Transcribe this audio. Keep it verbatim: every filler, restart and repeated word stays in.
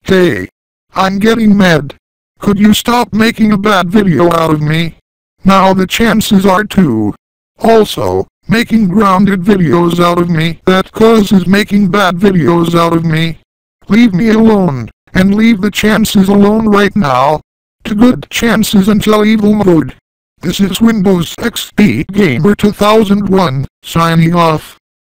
Hey, I'm getting mad. Could you stop making a bad video out of me? Now the chances are two. Also, making grounded videos out of me that causes making bad videos out of me. Leave me alone, and leave the chances alone right now. To good chances until evil mode. This is Windows X P Gamer two thousand one, signing off.